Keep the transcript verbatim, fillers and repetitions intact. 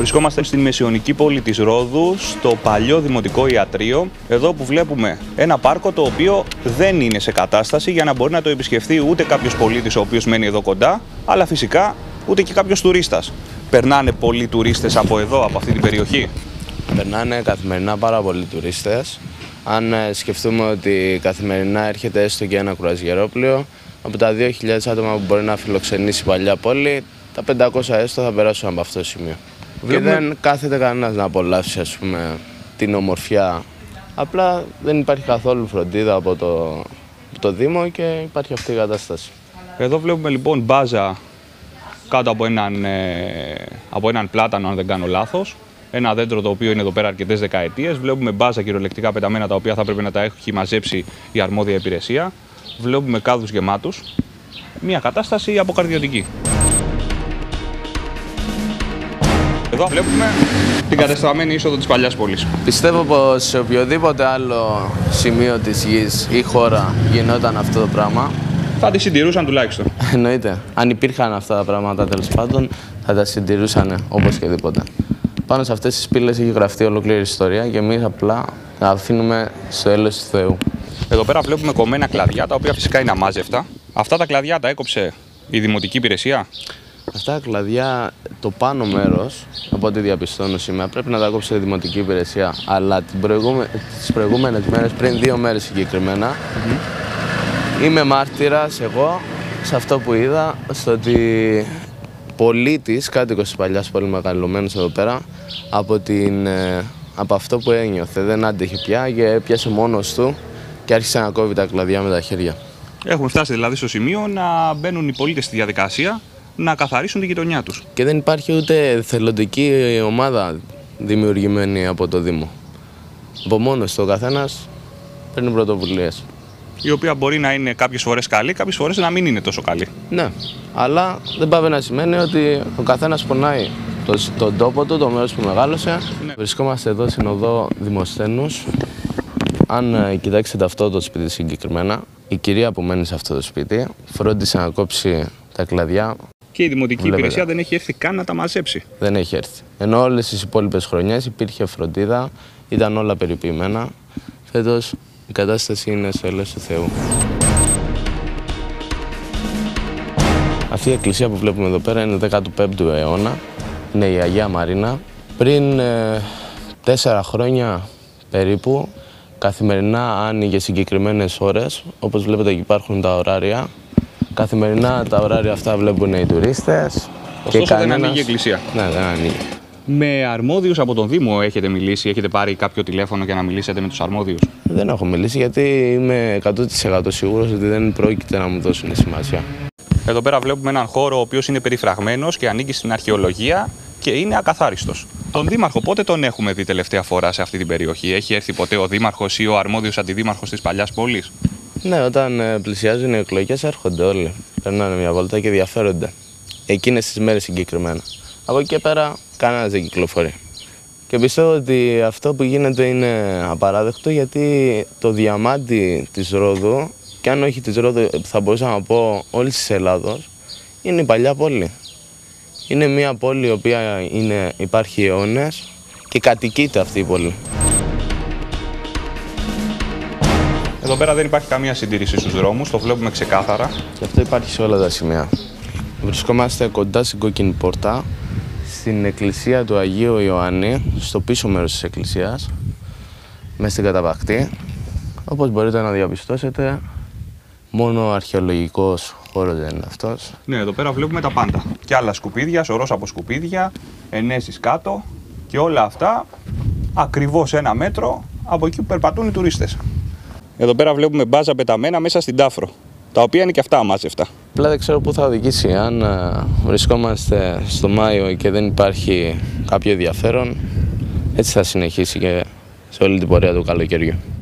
Βρισκόμαστε στην μεσαιωνική πόλη της Ρόδου, στο παλιό δημοτικό ιατρείο, εδώ που βλέπουμε ένα πάρκο το οποίο δεν είναι σε κατάσταση για να μπορεί να το επισκεφθεί ούτε κάποιος πολίτης ο οποίος μένει εδώ κοντά, αλλά φυσικά ούτε και κάποιος τουρίστας. Περνάνε πολλοί τουρίστες από εδώ, από αυτή την περιοχή. Περνάνε καθημερινά πάρα πολλοί τουρίστες. Αν σκεφτούμε ότι καθημερινά έρχεται έστω και ένα κρουαζιερόπλοιο, από τα δύο χιλιάδες άτομα που μπορεί να φιλοξενήσει η παλιά πόλη, τα πεντακόσια έστω θα περάσουν από αυτό το σημείο. Βλέπουμε... Και δεν κάθεται κανένας να απολαύσει, ας πούμε, την ομορφιά. Απλά δεν υπάρχει καθόλου φροντίδα από το, από το Δήμο και υπάρχει αυτή η κατάσταση. Εδώ βλέπουμε λοιπόν μπάζα κάτω από έναν, ε, από έναν πλάτανο, αν δεν κάνω λάθος. Ένα δέντρο το οποίο είναι εδώ πέρα αρκετές δεκαετίες. Βλέπουμε μπάζα κυριολεκτικά πεταμένα τα οποία θα πρέπει να τα έχει μαζέψει η αρμόδια υπηρεσία. Βλέπουμε κάδους γεμάτους. Μια κατάσταση αποκαρδιωτική. Εδώ βλέπουμε την κατεστραμμένη είσοδο της παλιάς πόλης. Πιστεύω πως σε οποιοδήποτε άλλο σημείο της γης ή χώρα γινόταν αυτό το πράγμα, θα τη συντηρούσαν τουλάχιστον. Εννοείται. Αν υπήρχαν αυτά τα πράγματα τέλος πάντων, θα τα συντηρούσαν όπως και δίποτε. Πάνω σε αυτές τις πύλες έχει γραφτεί ολόκληρη ιστορία και εμείς απλά τα αφήνουμε στο έλεος του Θεού. Εδώ πέρα βλέπουμε κομμένα κλαδιά, τα οποία φυσικά είναι αμάζευτα. Αυτά τα κλαδιά τα έκοψε η δημοτική υπηρεσία. Αυτά τα κλαδιά, το πάνω μέρος, από ό,τι διαπιστώνω σήμερα, πρέπει να τα έκοψε η δημοτική υπηρεσία. Αλλά την προηγούμε... τις προηγούμενες μέρες, πριν δύο μέρες συγκεκριμένα, mm-hmm. είμαι μάρτυρας εγώ σε αυτό που είδα, στο ότι πολίτης, κάτοικος της παλιάς πόλης, μεγαλωμένος εδώ πέρα, από, την, από αυτό που ένιωθε, δεν άντεχε πια και έπιασε μόνος του και άρχισε να κόβει τα κλαδιά με τα χέρια. Έχουμε φτάσει δηλαδή στο σημείο να μπαίνουν οι πολίτες στη διαδικασία να καθαρίσουν τη γειτονιά τους. Και δεν υπάρχει ούτε θελοντική ομάδα δημιουργημένη από το Δήμο. Από μόνος του ο καθένας παίρνει πρωτοβουλίες. Η οποία μπορεί να είναι κάποιες φορές καλή, κάποιες φορές να μην είναι τόσο καλή. Ναι, αλλά δεν πάει να σημαίνει ότι ο καθένας πονάει το, τον τόπο του, το μέρος που μεγάλωσε. Ναι. Βρισκόμαστε εδώ στην οδό Δημοσθένους. Αν κοιτάξετε αυτό το σπίτι συγκεκριμένα, η κυρία που μένει σε αυτό το σπίτι φρόντισε να κόψει τα κλαδιά. Και η δημοτική Βλέπετε. υπηρεσία δεν έχει έρθει καν να τα μαζέψει. Δεν έχει έρθει. Ενώ όλες τις υπόλοιπες χρονιές υπήρχε φροντίδα, ήταν όλα περιποιημένα. Φέτος η κατάσταση είναι στο έλεος του Θεού. Αυτή η εκκλησία που βλέπουμε εδώ πέρα είναι δέκατο πέμπτο αιώνα. Είναι η Αγία Μαρίνα. Πριν ε, τέσσερα χρόνια περίπου, καθημερινά άνοιγε συγκεκριμένες ώρες. Όπως βλέπετε εκεί υπάρχουν τα ωράρια. Καθημερινά τα ωράρια αυτά βλέπουν οι τουρίστες. Ωστόσο και κανένας... δεν ανοίγει η εκκλησία. Ναι, δεν ανοίγει. Με αρμόδιους από τον Δήμο έχετε μιλήσει, έχετε πάρει κάποιο τηλέφωνο για να μιλήσετε με τους αρμόδιους? Δεν έχω μιλήσει γιατί είμαι εκατό τοις εκατό σίγουρος ότι δεν πρόκειται να μου δώσουν σημασία. Εδώ πέρα βλέπουμε έναν χώρο ο οποίος είναι περιφραγμένος και ανήκει στην αρχαιολογία και είναι ακαθάριστος. Τον Δήμαρχο πότε τον έχουμε δει τελευταία φορά σε αυτή την περιοχή? Έχει έρθει ποτέ ο Δήμαρχος ή ο αρμόδιος αντιδήμαρχος της παλιάς πόλης? Ναι, όταν πλησιάζουν οι εκλογές έρχονται όλοι. Περνάνε μια βόλτα και ενδιαφέρονται. Εκείνες τις μέρες συγκεκριμένα. Από εκεί και πέρα κανένας δεν κυκλοφορεί. Και πιστεύω ότι αυτό που γίνεται είναι απαράδεκτο γιατί το διαμάντι της Ρόδου, και αν όχι της Ρόδου θα μπορούσα να πω όλης της Ελλάδος, είναι η παλιά πόλη. Είναι μια πόλη η οποία είναι, υπάρχει αιώνες και κατοικείται αυτή η πόλη. Εδώ πέρα δεν υπάρχει καμία συντήρηση στους δρόμους, το βλέπουμε ξεκάθαρα. Και αυτό υπάρχει σε όλα τα σημεία. Βρισκόμαστε κοντά στην Κόκκινη Πόρτα, στην εκκλησία του Αγίου Ιωάννη, στο πίσω μέρος της εκκλησίας, μέσα στην καταπακτή. Όπως μπορείτε να διαπιστώσετε, μόνο αρχαιολογικός χώρος δεν είναι αυτός. Ναι, εδώ πέρα βλέπουμε τα πάντα. Και άλλα σκουπίδια, σωρός από σκουπίδια, ενέσεις κάτω και όλα αυτά ακριβώς ένα μέτρο από εκεί που περπατούν οι τουρίστες. Εδώ πέρα βλέπουμε μπάζα πεταμένα μέσα στην Τάφρο, τα οποία είναι και αυτά αμάζευτα. Απλά δεν ξέρω πού θα οδηγήσει. Αν βρισκόμαστε στο Μάιο και δεν υπάρχει κάποιο ενδιαφέρον, έτσι θα συνεχίσει και σε όλη την πορεία του καλοκαιριού.